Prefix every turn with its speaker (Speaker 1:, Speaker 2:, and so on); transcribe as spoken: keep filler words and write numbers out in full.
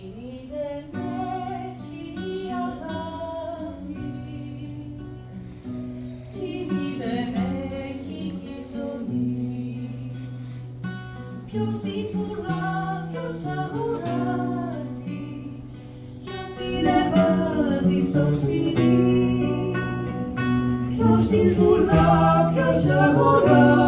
Speaker 1: εκείνη δεν έχει αγάπη, εκείνη δεν έχει ζωή. Ποιος την πουλά, ποιος αγοράζει, ποιος την εβάζει στο σπίτι, ποιος την πουλά, ποιος αγοράζει.